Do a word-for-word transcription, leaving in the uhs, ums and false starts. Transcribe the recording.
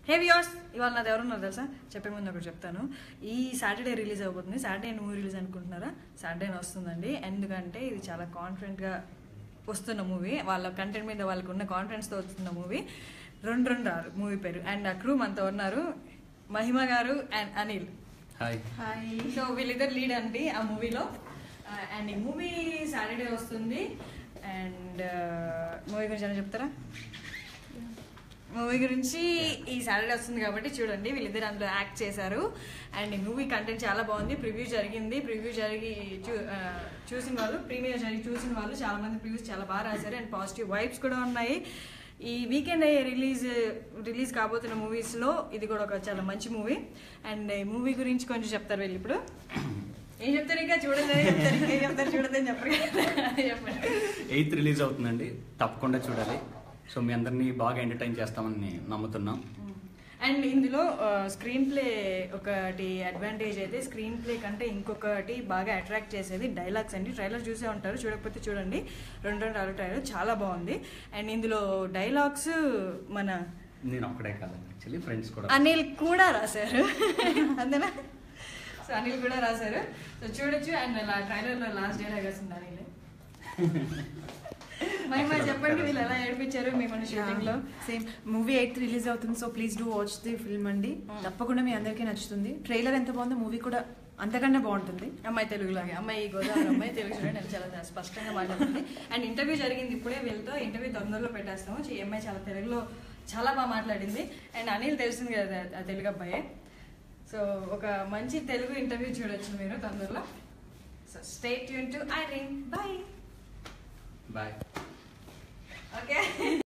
హే viewers, ఇవాళ నాది ఎవరున్నారు తెలుసా? చెప్పే ముందు ఒకటి చెప్తాను. ఈ సాటర్డే రిలీజ్ అయిపోతుంది. సాటర్డే మూవీ రిలీజ్ అనుకుంటున్నారా? సాటర్డే వస్తుందండి. ఎందుకంటే ఇది చాలా కాన్ఫిడెంట్గా వస్తున్న మూవీ. వాళ్ళ కంటెంట్ మీద వాళ్ళకు ఉన్న కాన్ఫిడెన్స్తో వస్తున్న మూవీ. రెండు రెండు ఆరు మూవీ పేరు. అండ్ ఆ క్రూ మనతో ఉన్నారు, మహిమ గారు and Anil. Hi hi. So వీళ్ళిద్దరు లీడ్ అండి ఆ మూవీలో. అండ్ ఈ మూవీ సాటర్డే వస్తుంది. అండ్ మూవీ గురించి ఏమైనా చెప్తారా? మూవీ గురించి ఈ సాటర్డే వస్తుంది కాబట్టి చూడండి. వీళ్ళిద్దరు అందులో యాక్ట్ చేశారు. అండ్ ఈ మూవీ కంటెంట్ చాలా బాగుంది. ప్రివ్యూ జరిగింది. ప్రివ్యూ జరిగి చూ చూసిన వాళ్ళు ప్రీమియర్ జరిగి చూసిన వాళ్ళు చాలా మంది ప్రివ్యూస్ చాలా బాగా రాశారు. అండ్ పాజిటివ్ వైబ్స్ కూడా ఉన్నాయి. ఈ వీకెండ్ అయ్యే రిలీజ్ రిలీజ్ కాబోతున్న మూవీస్లో ఇది కూడా ఒక చాలా మంచి మూవీ. అండ్ ఈ మూవీ గురించి కొంచెం చెప్తారు వీళ్ళు. ఇప్పుడు ఏం చెప్తారు? ఇంకా చూడండి చెప్తారు. ఏం చెప్తారు? చూడదని చెప్పరు. చెప్పండి. ఎయిత్ రిలీజ్ అవుతుందండి, తప్పకుండా చూడాలి. సో మీ అందరినీ బాగా ఎంటర్టైన్ చేస్తామని నమ్ముతున్నాం. అండ్ ఇందులో స్క్రీన్ ప్లే ఒకటి అడ్వాంటేజ్ అయితే, స్క్రీన్ ప్లే కంటే ఇంకొకటి బాగా అట్రాక్ట్ చేసేది డైలాగ్స్ అండి. ట్రైలర్ చూసే ఉంటారు, చూడకపోతే చూడండి. రెండు రెండు ఆరు ట్రైలర్ చాలా బాగుంది. అండ్ ఇందులో డైలాగ్స్ మన నేను ఒక్కడే కాదండి, యాక్చువల్లీ ఫ్రెండ్స్ కూడా అనిల్ కూడా రాశారు. అంతేనా? సో అనిల్ కూడా రాశారు. సో చూడొచ్చు. అండ్ ట్రైలర్లో లాస్ట్ డైలాగ్ వస్తుంది అనిల్. మహిమ చెప్పండి, వీళ్ళు ఎలా ఏడిపించారు మిమ్మల్ని షూటింగ్ లో? సేమ్ మూవీ ఎయిత్ రిలీజ్ అవుతుంది. So please do watch the film అండి. తప్పకుండా మీ అందరికీ నచ్చుతుంది. ట్రైలర్ ఎంత బాగుందో మూవీ కూడా అంతకన్నా బాగుంటుంది. అమ్మాయి తెలుగులాగే, అమ్మాయి గోదావరి అమ్మాయి తెలుగు చూడండి, అది చాలా స్పష్టంగా మాట్లాడుతుంది. అండ్ ఇంటర్వ్యూ జరిగింది ఇప్పుడే, వీళ్ళతో ఇంటర్వ్యూ తొందరలో పెట్టేస్తాము. ఈ అమ్మాయి చాలా తెలుగులో చాలా బాగా మాట్లాడింది. అండ్ అనిల్ తెలిసింది కదా ఆ తెలుగు అబ్బాయే. సో ఒక మంచి తెలుగు ఇంటర్వ్యూ చూడొచ్చు మీరు తొందరలో. So stay tune to I ring. Bye bye. Okay.